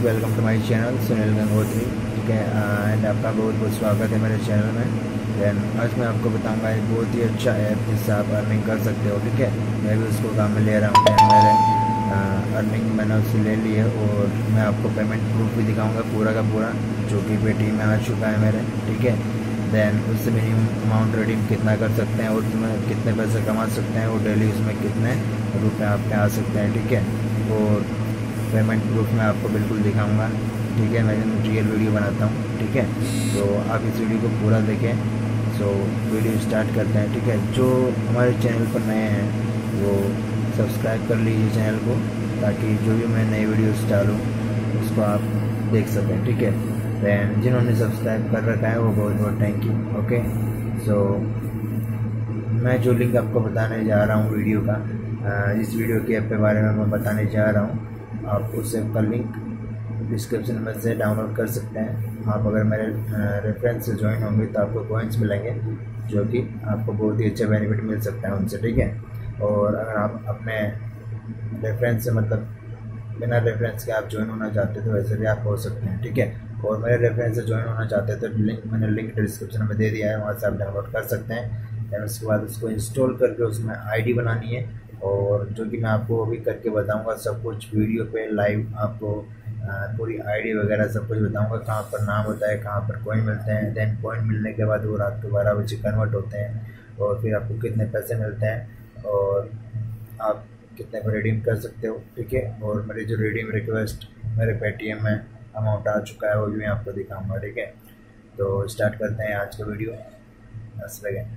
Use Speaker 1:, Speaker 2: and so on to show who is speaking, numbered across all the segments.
Speaker 1: Welcome to my channel Sunil Gangotri. ठीक है, and आपका बहुत बहुत स्वागत है मेरे चैनल में। देन आज मैं आपको बताऊंगा एक बहुत ही अच्छा ऐप जिससे आप अर्निंग कर सकते हो। ठीक है, मैं भी उसको काम में ले रहा हूँ। देन मेरे अर्निंग मैंने उससे ले ली है और मैं आपको पेमेंट प्रूफ भी दिखाऊंगा पूरा का पूरा, जो कि पेटीएम में आ चुका है मेरे। ठीक है, देन उससे मिनिमम अमाउंट रिडीम कितना कर सकते हैं और उसमें कितने पैसे कमा सकते हैं और डेली उसमें कितने रुपये आपके आ सकते हैं। ठीक है, और पेमेंट प्रूफ मैं आपको बिल्कुल दिखाऊंगा। ठीक है, मैं रियल वीडियो बनाता हूँ। ठीक है, तो आप इस वीडियो को पूरा देखें। सो वीडियो स्टार्ट करते हैं। ठीक है, जो हमारे चैनल पर नए हैं वो सब्सक्राइब कर लीजिए चैनल को, ताकि जो भी मैं नई वीडियोस डालूँ उसको आप देख सकें। ठीक है, दैन जिन्होंने सब्सक्राइब कर रखा है वो बहुत बहुत थैंक यू। ओके, सो मैं जो लिंक आपको बताने जा रहा हूँ वीडियो का, इस वीडियो के ऐप के बारे में मैं बताने जा रहा हूँ, आप उस ऐप का लिंक डिस्क्रिप्शन में से डाउनलोड कर सकते हैं। आप अगर मेरे रेफरेंस से ज्वाइन होंगे तो आपको कॉइन्स मिलेंगे, जो कि आपको बहुत ही अच्छा बेनिफिट मिल सकता है उनसे। ठीक है, और अगर आप अपने रेफरेंस से मतलब बिना रेफरेंस के आप ज्वाइन होना चाहते हैं तो वैसे भी आप हो सकते हैं। ठीक है, और मेरे रेफरेंस से ज्वाइन होना चाहते हैं तो मैंने लिंक डिस्क्रिप्शन में दे दिया है, वहाँ से आप डाउनलोड कर सकते हैं। दैन उसके बाद उसको इंस्टॉल करके उसमें आईडी बनानी है, और जो कि मैं आपको अभी करके बताऊंगा सब कुछ वीडियो पे लाइव। आपको पूरी आईडी वगैरह सब कुछ बताऊंगा, कहाँ पर नाम होता है, कहाँ पर कॉइन मिलते हैं। देन कॉइन मिलने के बाद वो रात को 12 बजे कन्वर्ट होते हैं और फिर आपको कितने पैसे मिलते हैं और आप कितने को रिडीम कर सकते हो। ठीक है, और मेरी जो रिडीम रिक्वेस्ट मेरे पेटीएम में अमाउंट आ चुका है वो भी मैं आपको दिखाऊंगा। ठीक है, तो स्टार्ट करते हैं आज का वीडियो। बस सेकेंड।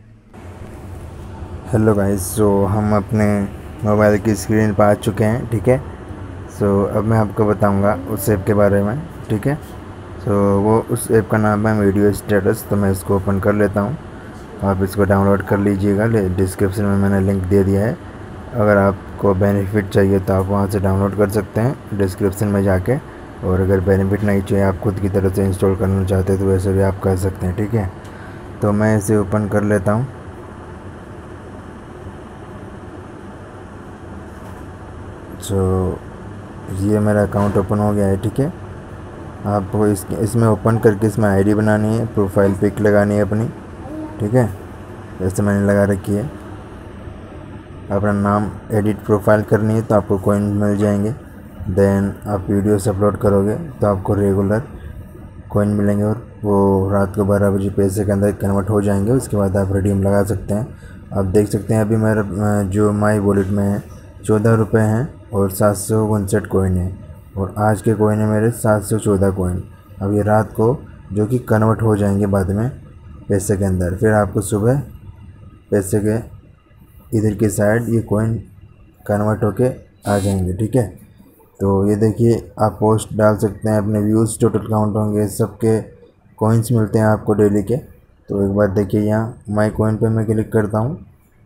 Speaker 1: हेलो गाइस, सो हम अपने मोबाइल की स्क्रीन पर आ चुके हैं। ठीक है, सो अब मैं आपको बताऊंगा उस ऐप के बारे में। ठीक है, सो वो उस ऐप का नाम है वीडियो स्टेटस। तो मैं इसको ओपन कर लेता हूं, आप इसको डाउनलोड कर लीजिएगा। डिस्क्रिप्शन में मैंने लिंक दे दिया है, अगर आपको बेनिफिट चाहिए तो आप वहां से डाउनलोड कर सकते हैं डिस्क्रिप्शन में जाके। और अगर बेनिफिट नहीं चाहिए, आप खुद की तरफ से इंस्टॉल करना चाहते हैं तो वैसे भी आप कर सकते हैं। ठीक है, तो मैं इसे ओपन कर लेता हूँ। सो ये मेरा अकाउंट ओपन हो गया है। ठीक है, आपको इसमें ओपन करके इसमें आईडी बनानी है, प्रोफाइल पिक लगानी है अपनी। ठीक है, जैसे मैंने लगा रखी है। अपना नाम एडिट प्रोफाइल करनी है तो आपको कॉइन मिल जाएंगे। देन आप वीडियोस अपलोड करोगे तो आपको रेगुलर कॉइन मिलेंगे और वो रात को 12 बजे पैसे के अंदर कन्वर्ट हो जाएंगे। उसके बाद आप रिडीम लगा सकते हैं। आप देख सकते हैं अभी मेरा जो माई वॉलेट में है 14 रुपये हैं और 759 कॉइन है, और आज के कॉइन है मेरे 714 कॉइन। अब ये रात को जो कि कन्वर्ट हो जाएंगे बाद में पैसे के अंदर, फिर आपको सुबह पैसे के इधर की साइड ये कॉइन कन्वर्ट होके आ जाएंगे। ठीक है, तो ये देखिए आप पोस्ट डाल सकते हैं, अपने व्यूज़ टोटल काउंट होंगे, सबके कॉइन्स मिलते हैं आपको डेली के। तो एक बार देखिए, यहाँ माई कॉइन पे मैं क्लिक करता हूँ।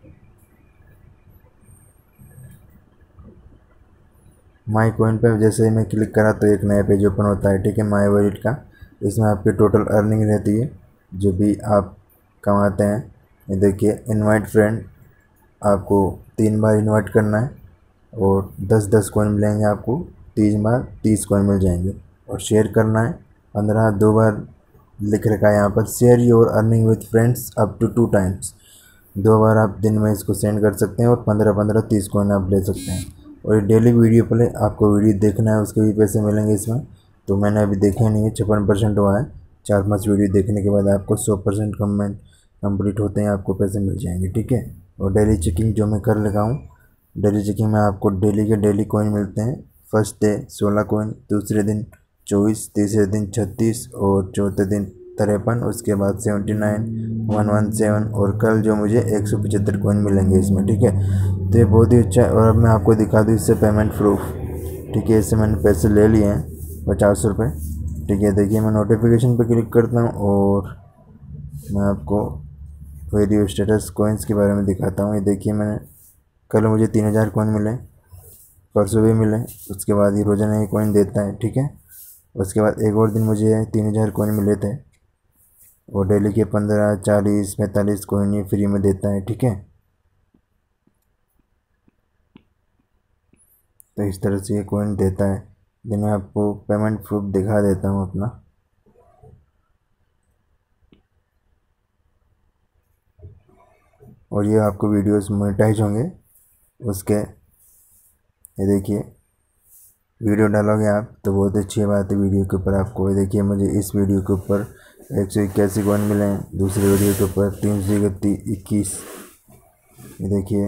Speaker 1: माई कॉइन पे जैसे ही मैं क्लिक करा तो एक नया पेज ओपन होता है। ठीक है, माई वॉलेट का। इसमें आपकी टोटल अर्निंग रहती है जो भी आप कमाते हैं। ये देखिए, इनवाइट फ्रेंड, आपको 3 बार इनवाइट करना है और 10-10 कॉइन मिलेंगे आपको। 3 बार 30 कॉइन मिल जाएंगे। और शेयर करना है 15, 2 बार लिख रखा है यहाँ पर, share your earning with friends up to 2 times. 2 बार आप दिन में इसको सेंड कर सकते हैं और 15-15 30 कॉइन आप ले सकते हैं। और ये डेली वीडियो प्ले, आपको वीडियो देखना है उसके भी पैसे मिलेंगे इसमें। तो मैंने अभी देखा नहीं है, 56% हुआ है। 4-5 वीडियो देखने के बाद आपको 100% कमेंट कंप्लीट होते हैं, आपको पैसे मिल जाएंगे। ठीक है, और डेली चेकिंग जो मैं कर लगा हूँ, डेली चेकिंग में आपको डेली के डेली कॉइन मिलते हैं। फर्स्ट डे 16 कॉइन, दूसरे दिन 24, तीसरे दिन 36 और चौथे दिन 53, उसके बाद 79, 117 और कल जो मुझे 175 कॉइन मिलेंगे इसमें। ठीक है, तो ये बहुत ही अच्छा है। और अब मैं आपको दिखा दूँ इससे पेमेंट प्रूफ। ठीक है, इससे मैंने पैसे ले लिए हैं 50 रुपये। ठीक है, देखिए मैं नोटिफिकेशन पे क्लिक करता हूँ और मैं आपको वीडियो स्टेटस कॉइन्स के बारे में दिखाता हूँ। ये देखिए, मैंने कल मुझे 3000 कॉइन मिले, परसों भी मिले। उसके बाद ये रोज़ाना ये कॉइन देता है। ठीक है, उसके बाद एक और दिन मुझे 3000 कॉइन मिले थे, और डेली के 15, 40, 45 कॉइन ये फ्री में देता है। ठीक है, तो इस तरह से ये कॉइन देता है। देन मैं आपको पेमेंट प्रूफ दिखा देता हूँ अपना। और ये आपको वीडियोस मोनेटाइज होंगे उसके। ये देखिए वीडियो डालोगे आप तो बहुत अच्छी बात है। वीडियो के ऊपर आपको ये देखिए मुझे इस वीडियो के ऊपर 181 कॉइन मिले हैं, दूसरे वीडियो के ऊपर 321। ये देखिए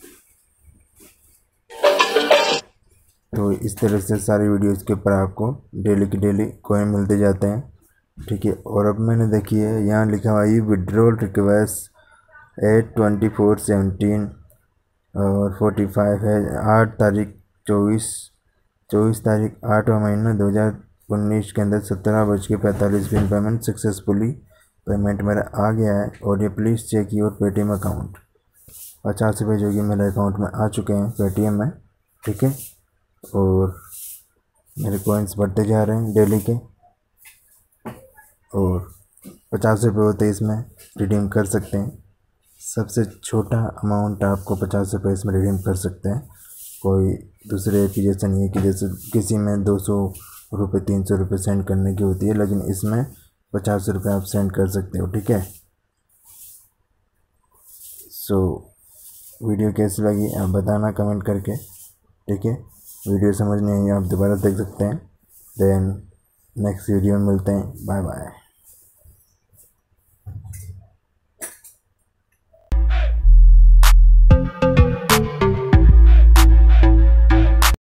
Speaker 1: तो इस तरह से सारी वीडियोस के ऊपर आपको डेली के डेली कॉइन मिलते जाते हैं, ठीक है। और अब मैंने देखिए यहाँ लिखा हुआ है विड्रॉल रिक्वेस्ट 8/24/17 और 45 है 8 तारीख 24 तारीख 8वां महीना 2019 के अंदर 17:45 पेमेंट सक्सेसफुली पेमेंट मेरा आ गया है। और ये please check your Paytm account. 50 रुपये जो कि मेरे अकाउंट में आ चुके हैं पेटीएम में, ठीक है। और मेरे कॉइन्स बढ़ते जा रहे हैं डेली के। और 50 रुपये होते हैं इसमें रिडीम कर सकते हैं। सबसे छोटा अमाउंट आपको 50 रुपये इसमें रिडीम कर सकते हैं। कोई दूसरे की जैसा नहीं है कि जैसे किसी में 200 रुपये 300 रुपये सेंड करने की होती है, लेकिन इसमें 50 रुपये आप सेंड कर सकते हो, ठीक है। सो वीडियो कैसी लगी आप बताना कमेंट करके, ठीक है। वीडियो समझ नहीं आई आप दोबारा देख सकते हैं। देन नेक्स्ट वीडियो में मिलते हैं। Bye bye.